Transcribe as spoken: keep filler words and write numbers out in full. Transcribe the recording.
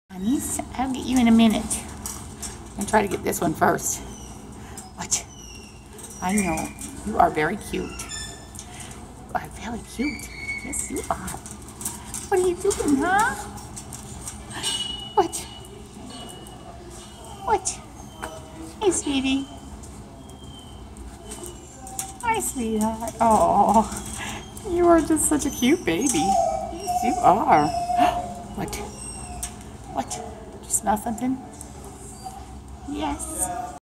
Honeys, I'll get you in a minute. I'm try to get this one first. What? I know. You are very cute. You are very cute. Yes, you are. What are you doing, huh? What? What? Hey, sweetie. Hi, sweetheart. Oh, you are just such a cute baby. Yes, you are. What? What? Did you smell something? Yes.